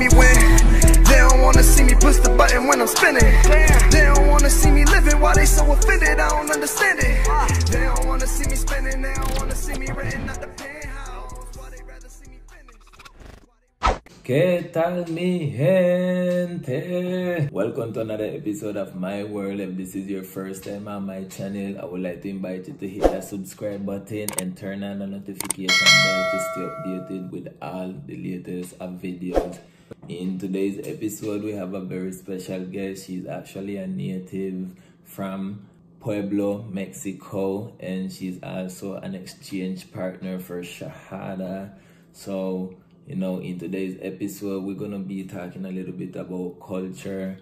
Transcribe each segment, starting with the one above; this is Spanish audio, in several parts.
me win. They don't wanna see me push the button when I'm spinning. They don't wanna see me living while they so offended. I don't understand it. They don't wanna see me spending. They don't wanna see me renting out the penthouse. Why they rather see me finish? ¿Qué tal, mi gente? Welcome to another episode of My World. If this is your first time on my channel, I would like to invite you to hit that subscribe button and turn on the notification bell to stay updated with all the latest videos. In today's episode, we have a very special guest. She's actually a native from Pueblo, Mexico, and she's also an exchange partner for Shahada. So, you know, in today's episode, we're gonna be talking a little bit about culture,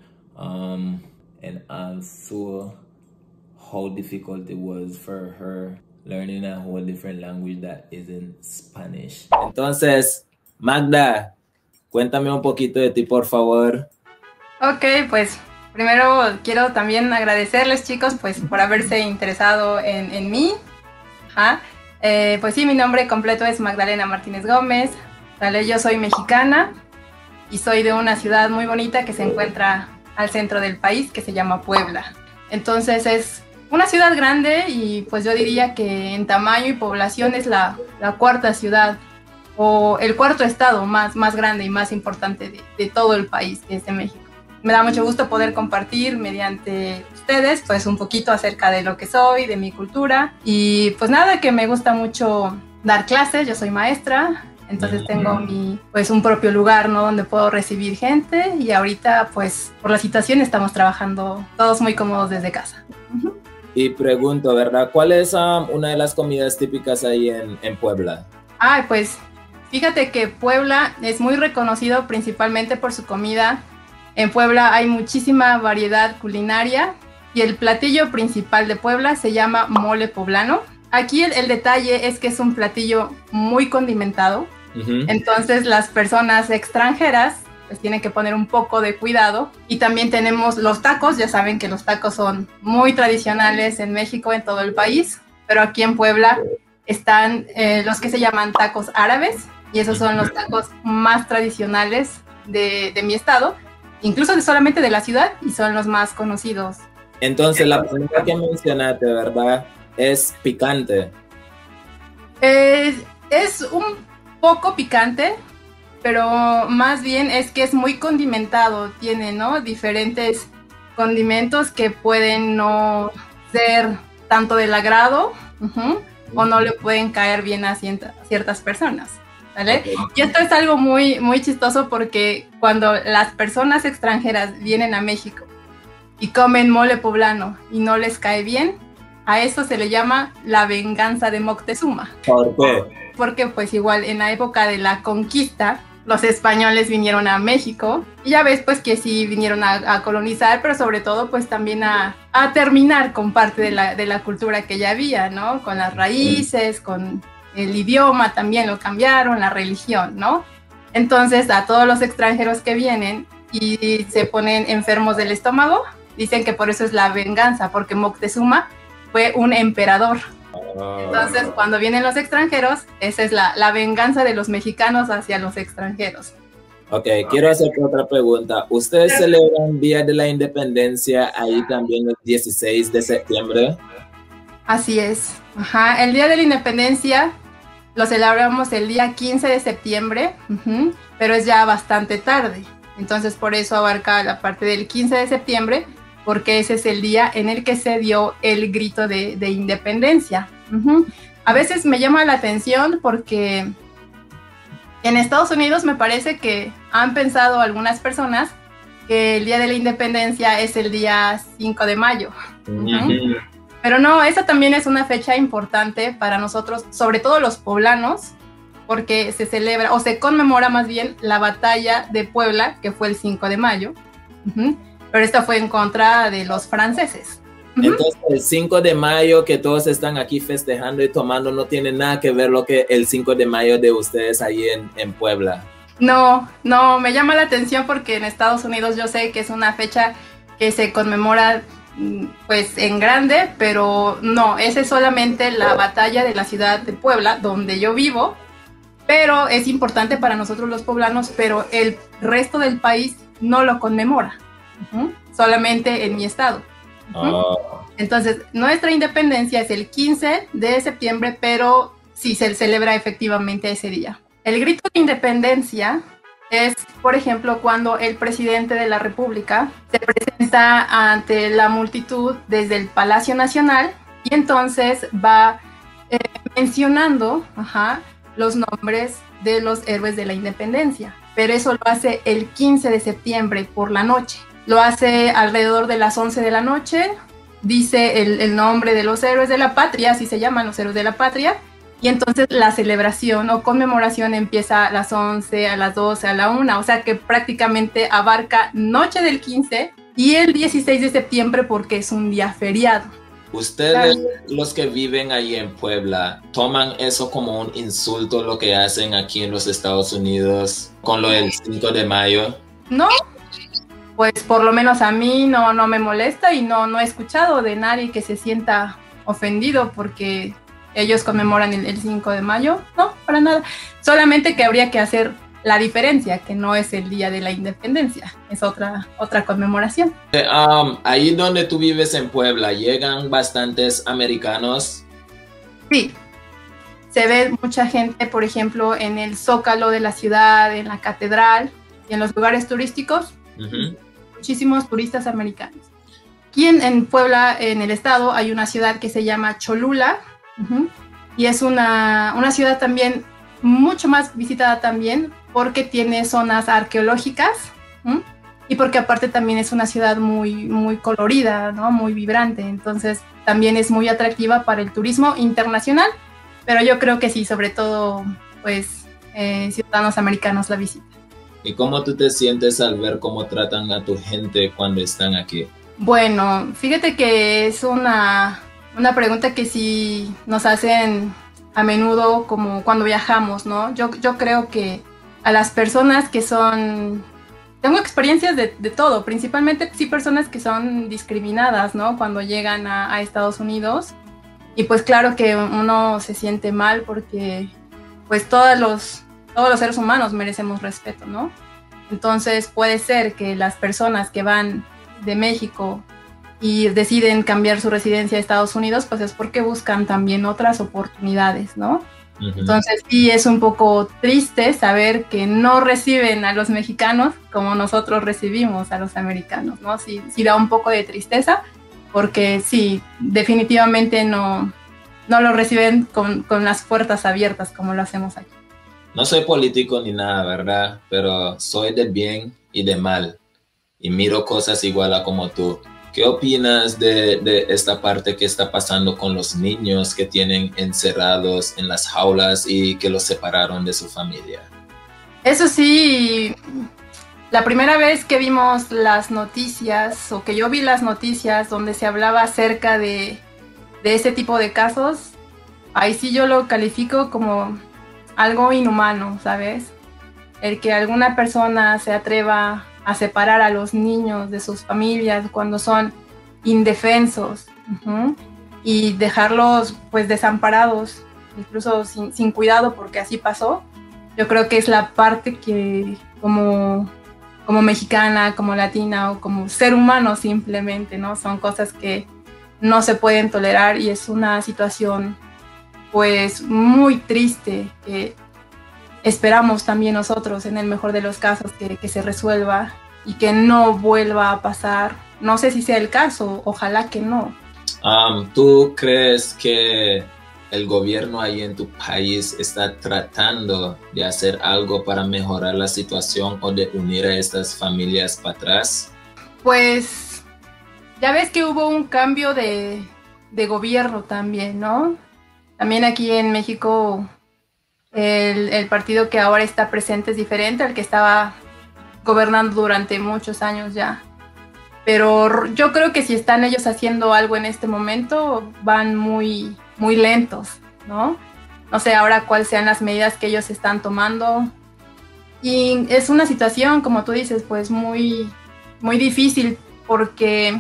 and also how difficult it was for her learning a whole different language that isn't Spanish. Entonces, Magda, cuéntame un poquito de ti, por favor. Ok, pues primero quiero también agradecerles, chicos, pues por haberse interesado en mí. Pues sí, mi nombre completo es Magdalena Martínez Gómez. Vale, yo soy mexicana y soy de una ciudad muy bonita que se encuentra al centro del país, que se llama Puebla. Entonces es una ciudad grande y pues yo diría que en tamaño y población es la cuarta ciudad o el cuarto estado más grande y más importante de todo el país, que es de México. Me da mucho gusto poder compartir mediante ustedes pues un poquito acerca de lo que soy, de mi cultura y pues nada, que me gusta mucho dar clases, yo soy maestra. Entonces tengo un propio lugar, ¿no?, donde puedo recibir gente y ahorita pues por la situación estamos trabajando todos muy cómodos desde casa. Y pregunto, ¿verdad? ¿Cuál es una de las comidas típicas ahí en Puebla? Pues fíjate que Puebla es muy reconocido principalmente por su comida. En Puebla hay muchísima variedad culinaria y el platillo principal de Puebla se llama mole poblano. Aquí el detalle es que es un platillo muy condimentado. Entonces las personas extranjeras pues tienen que poner un poco de cuidado. Y también tenemos los tacos. Ya saben que los tacos son muy tradicionales en México, en todo el país, pero aquí en Puebla están los que se llaman tacos árabes, y esos son los tacos más tradicionales de mi estado, incluso solamente de la ciudad, y son los más conocidos. Entonces la comida que mencionaste, ¿verdad?, es picante. Es un poco picante, pero más bien es que es muy condimentado. Tiene, ¿no?, diferentes condimentos que pueden no ser tanto del agrado, o no le pueden caer bien a ciertas personas, ¿vale? Okay. Y esto es algo muy, muy chistoso porque cuando las personas extranjeras vienen a México y comen mole poblano y no les cae bien, a eso se le llama la venganza de Moctezuma. ¿Por qué? Porque pues igual en la época de la conquista, los españoles vinieron a México y ya ves pues que sí vinieron a colonizar, pero sobre todo pues también a terminar con parte de la cultura que ya había, ¿no? Con las raíces, con el idioma también lo cambiaron, la religión, ¿no? Entonces a todos los extranjeros que vienen y se ponen enfermos del estómago, dicen que por eso es la venganza, porque Moctezuma fue un emperador. Entonces, cuando vienen los extranjeros, esa es la venganza de los mexicanos hacia los extranjeros. Ok, quiero hacerte otra pregunta. ¿Ustedes celebran Día de la Independencia ahí también el 16 de septiembre? Así es. El Día de la Independencia lo celebramos el día 15 de septiembre, pero es ya bastante tarde. Entonces, por eso abarca la parte del 15 de septiembre, porque ese es el día en el que se dio el grito de independencia. A veces me llama la atención porque en Estados Unidos me parece que han pensado algunas personas que el día de la independencia es el día 5 de mayo. Pero no, esa también es una fecha importante para nosotros, sobre todo los poblanos, porque se celebra, o se conmemora más bien, la batalla de Puebla, que fue el 5 de mayo. Pero esta fue en contra de los franceses. Entonces el 5 de mayo que todos están aquí festejando y tomando no tiene nada que ver lo que el 5 de mayo de ustedes ahí en Puebla. No, me llama la atención porque en Estados Unidos yo sé que es una fecha que se conmemora pues en grande, pero no, esa es solamente la batalla de la ciudad de Puebla, donde yo vivo, pero es importante para nosotros los poblanos, pero el resto del país no lo conmemora, solamente en mi estado. Entonces, nuestra independencia es el 15 de septiembre, pero sí se celebra efectivamente ese día. El grito de independencia es, por ejemplo, cuando el presidente de la República se presenta ante la multitud desde el Palacio Nacional y entonces va mencionando los nombres de los héroes de la independencia. Pero eso lo hace el 15 de septiembre por la noche. Lo hace alrededor de las 11 de la noche, dice el nombre de los héroes de la patria, así se llaman los héroes de la patria, y entonces la celebración o conmemoración empieza a las 11, a las 12, a la 1, o sea que prácticamente abarca noche del 15 y el 16 de septiembre porque es un día feriado. Ustedes, los que viven ahí en Puebla, ¿toman eso como un insulto lo que hacen aquí en los Estados Unidos con lo del 5 de mayo? No, pues por lo menos a mí no me molesta y no he escuchado de nadie que se sienta ofendido porque ellos conmemoran el 5 de mayo, no, para nada. Solamente que habría que hacer la diferencia, que no es el Día de la Independencia, es otra conmemoración. Ahí donde tú vives en Puebla, ¿llegan bastantes americanos? Sí, se ve mucha gente, por ejemplo, en el Zócalo de la ciudad, en la catedral y en los lugares turísticos, muchísimos turistas americanos. Aquí en Puebla, en el estado, hay una ciudad que se llama Cholula, y es una ciudad también mucho más visitada también porque tiene zonas arqueológicas y porque aparte también es una ciudad muy colorida, ¿no? Muy vibrante, entonces también es muy atractiva para el turismo internacional, pero yo creo que sí, sobre todo pues ciudadanos americanos la visitan. ¿Y cómo tú te sientes al ver cómo tratan a tu gente cuando están aquí? Bueno, fíjate que es una pregunta que sí nos hacen a menudo como cuando viajamos, ¿no? Yo creo que a las personas que son... Tengo experiencias de todo, principalmente sí personas que son discriminadas, ¿no? Cuando llegan a Estados Unidos. Y pues claro que uno se siente mal porque pues todos los seres humanos merecemos respeto, ¿no? Entonces puede ser que las personas que van de México y deciden cambiar su residencia a Estados Unidos, pues es porque buscan también otras oportunidades, ¿no? Entonces sí es un poco triste saber que no reciben a los mexicanos como nosotros recibimos a los americanos, ¿no? Sí da un poco de tristeza porque sí, definitivamente no lo reciben con las puertas abiertas como lo hacemos aquí. No soy político ni nada, ¿verdad? Pero soy de bien y de mal y miro cosas igual a como tú. ¿Qué opinas de esta parte que está pasando con los niños que tienen encerrados en las jaulas y que los separaron de su familia? Eso sí, la primera vez que vimos las noticias, o que yo vi las noticias donde se hablaba acerca de ese tipo de casos, ahí sí yo lo califico como algo inhumano, ¿sabes? El que alguna persona se atreva a separar a los niños de sus familias cuando son indefensos y dejarlos pues desamparados, incluso sin cuidado, porque así pasó. Yo creo que es la parte que como mexicana, como latina o como ser humano simplemente, ¿no? Son cosas que no se pueden tolerar y es una situación pues muy triste que esperamos también nosotros, en el mejor de los casos, que se resuelva y que no vuelva a pasar. No sé si sea el caso, ojalá que no. ¿Tú crees que el gobierno ahí en tu país está tratando de hacer algo para mejorar la situación o de unir a estas familias para atrás? Pues ya ves que hubo un cambio de gobierno también, ¿no? También aquí en México el partido que ahora está presente es diferente al que estaba gobernando durante muchos años ya. Pero yo creo que si están ellos haciendo algo en este momento, van muy lentos, ¿no? No sé ahora cuáles sean las medidas que ellos están tomando. Y es una situación, como tú dices, pues muy difícil porque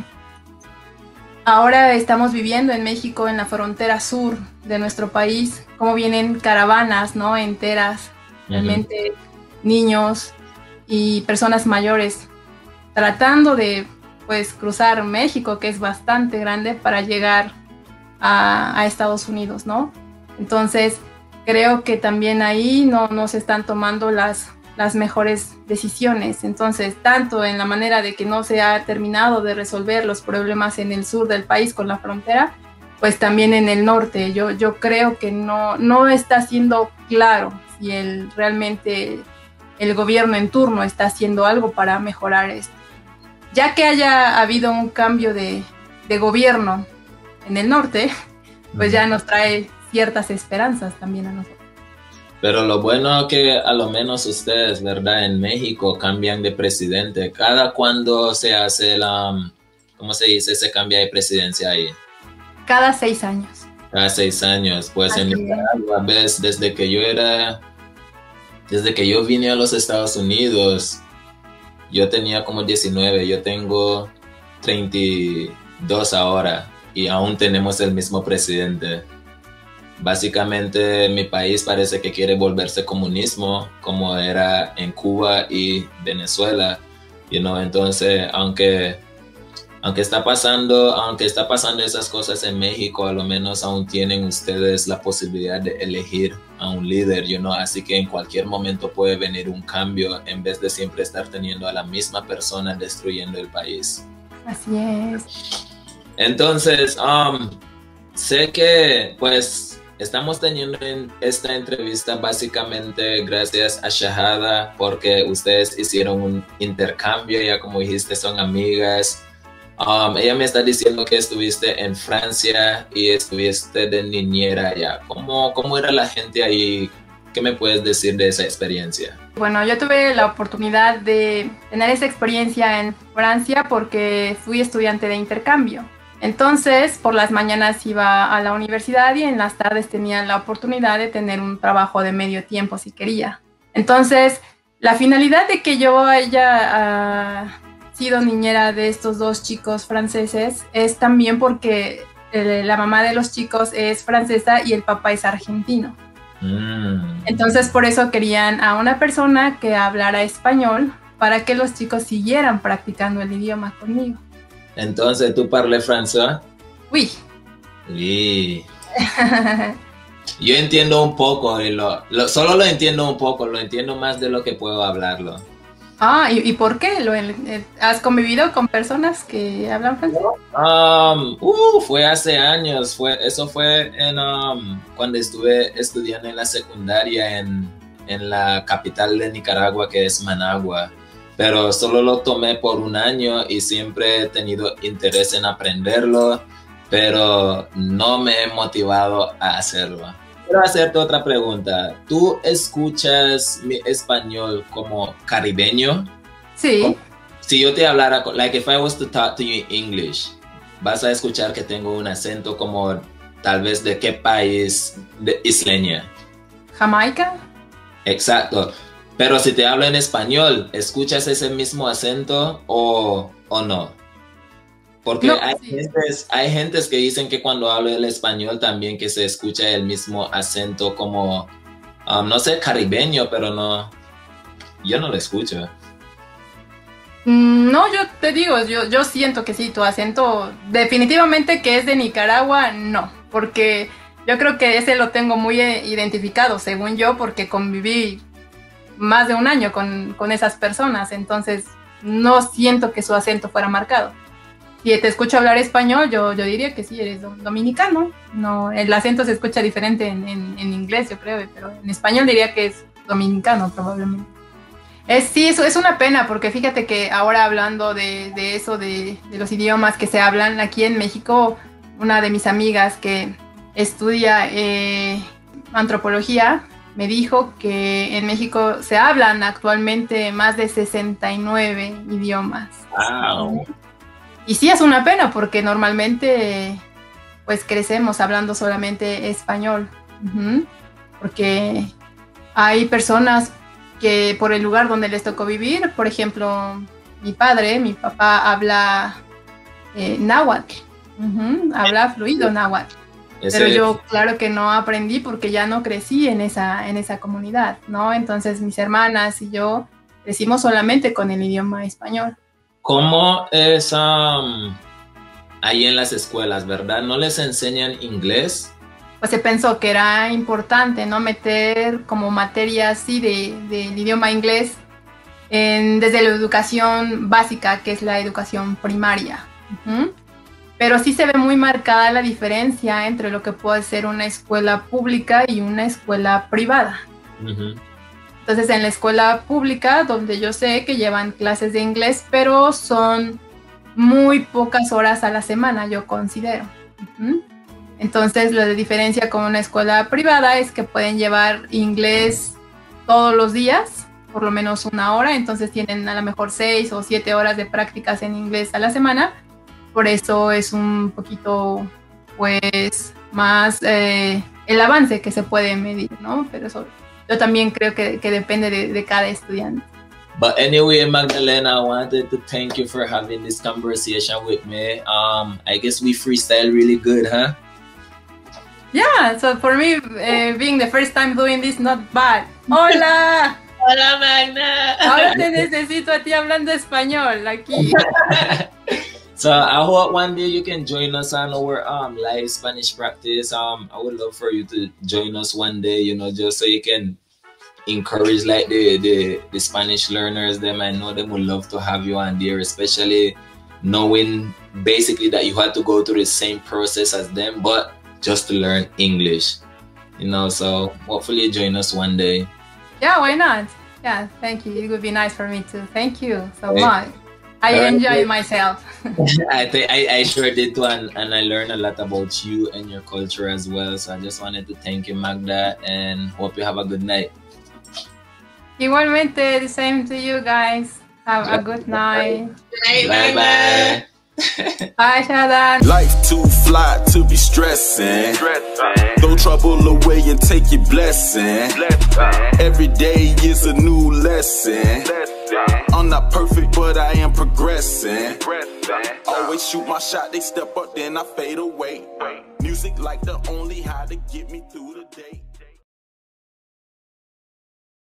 ahora estamos viviendo en México, en la frontera sur de nuestro país, como vienen caravanas, ¿no? Enteras realmente niños y personas mayores tratando de pues cruzar México, que es bastante grande, para llegar a Estados Unidos, ¿no? Entonces creo que también ahí no se están tomando las mejores decisiones. Entonces, tanto en la manera de que no se ha terminado de resolver los problemas en el sur del país con la frontera, pues también en el norte. Yo creo que no está siendo claro si realmente el gobierno en turno está haciendo algo para mejorar esto. Ya que haya habido un cambio de gobierno en el norte, pues ya nos trae ciertas esperanzas también a nosotros. Pero lo bueno que a lo menos ustedes, ¿verdad? En México cambian de presidente. ¿Cada cuándo se hace ¿cómo se dice? Se cambia de presidencia ahí. Cada 6 años. Cada 6 años. Pues en Nicaragua, ¿ves? Desde que yo vine a los Estados Unidos, yo tenía como 19, yo tengo 32 ahora y aún tenemos el mismo presidente. Básicamente mi país parece que quiere volverse comunismo como era en Cuba y Venezuela, entonces aunque está pasando esas cosas en México, a lo menos aún tienen ustedes la posibilidad de elegir a un líder, así que en cualquier momento puede venir un cambio en vez de siempre estar teniendo a la misma persona destruyendo el país. Así es. Entonces, sé que pues estamos teniendo esta entrevista básicamente gracias a Shahada, porque ustedes hicieron un intercambio, ya como dijiste, son amigas. Ella me está diciendo que estuviste en Francia y estuviste de niñera allá. ¿Cómo era la gente ahí? ¿Qué me puedes decir de esa experiencia? Bueno, yo tuve la oportunidad de tener esa experiencia en Francia porque fui estudiante de intercambio. Entonces, por las mañanas iba a la universidad y en las tardes tenía la oportunidad de tener un trabajo de medio tiempo si quería. Entonces, la finalidad de que yo haya sido niñera de estos 2 chicos franceses es también porque la mamá de los chicos es francesa y el papá es argentino. Entonces, por eso querían a una persona que hablara español para que los chicos siguieran practicando el idioma conmigo. Entonces, ¿tú parles francés? Oui. Sí. Yo entiendo un poco, solo lo entiendo un poco, lo entiendo más de lo que puedo hablarlo. ¿Y por qué? ¿Has convivido con personas que hablan francés? Fue hace años, eso fue cuando estuve estudiando en la secundaria en la capital de Nicaragua, que es Managua. Pero solo lo tomé por un año y siempre he tenido interés en aprenderlo, pero no me he motivado a hacerlo. Quiero hacerte otra pregunta. ¿Tú escuchas mi español como caribeño? Sí. Si yo te hablara, like if I was to talk to you in English, vas a escuchar que tengo un acento como tal vez de qué país isleña. ¿Jamaica? Exacto. Pero si te hablo en español, ¿escuchas ese mismo acento o no? Porque no, hay gentes que dicen que cuando hablo el español también que se escucha el mismo acento como, no sé, caribeño, pero no, yo no lo escucho. No, yo te digo, yo siento que sí, tu acento definitivamente que es de Nicaragua, no, porque yo creo que ese lo tengo muy identificado, según yo, porque conviví más de un año con esas personas, entonces no siento que su acento fuera marcado. Si te escucho hablar español, yo diría que sí, eres dominicano. No, el acento se escucha diferente en inglés, yo creo, pero en español diría que es dominicano probablemente. Sí, eso es una pena, porque fíjate que ahora hablando de eso, de los idiomas que se hablan aquí en México, una de mis amigas que estudia antropología, me dijo que en México se hablan actualmente más de 69 idiomas. Wow. Y sí es una pena porque normalmente pues crecemos hablando solamente español. Porque hay personas que por el lugar donde les tocó vivir, por ejemplo, mi papá habla náhuatl. Habla fluido náhuatl. Pero yo claro que no aprendí porque ya no crecí en esa comunidad, ¿no? Entonces mis hermanas y yo crecimos solamente con el idioma español. ¿Cómo es ahí en las escuelas, verdad? ¿No les enseñan inglés? Pues se pensó que era importante, ¿no? Meter como materia así del idioma inglés desde la educación básica, que es la educación primaria. Pero sí se ve muy marcada la diferencia entre lo que puede ser una escuela pública y una escuela privada. Entonces, en la escuela pública, donde yo sé que llevan clases de inglés, pero son muy pocas horas a la semana, yo considero. Entonces, la diferencia con una escuela privada es que pueden llevar inglés todos los días, por lo menos 1 hora, entonces tienen a lo mejor 6 o 7 horas de prácticas en inglés a la semana. Por eso es un poquito, pues, más el avance que se puede medir, ¿no? Pero eso yo también creo que depende de cada estudiante. But anyway, Magdalena, I wanted to thank you for having this conversation with me. I guess we freestyle really good, huh? Yeah, so for me, being the first time doing this, not bad. ¡Hola! Hola, Magna. Ahora te necesito a ti hablando español aquí. So I hope one day you can join us on our live Spanish practice. I would love for you to join us one day, you know, just so you can encourage like the Spanish learners. Them, I know them would love to have you on there, especially knowing basically that you had to go through the same process as them, but just to learn English, you know. So hopefully you join us one day. Yeah, why not? Yeah, thank you. It would be nice for me too. Thank you so much. I enjoy myself. I sure did too, and I learned a lot about you and your culture as well. So I just wanted to thank you, Magda, and hope you have a good night. Igualmente, the same to you guys. Have a good night. Bye bye. Bye, Shadan. Life too fly to be stressing. Throw trouble away and take your blessing. Every day is a new lesson. I'm not perfect, but I am progressing. Always shoot my shot, they step up, then I fade away. Music like the only how to get me through the day.